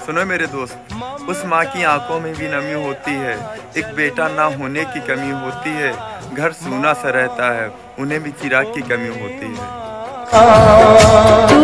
सुनो मेरे दोस्त, उस माँ की आंखों में भी नमी होती है, एक बेटा ना होने की कमी होती है, घर सूना सा रहता है, उन्हें भी चिराग की कमी होती है।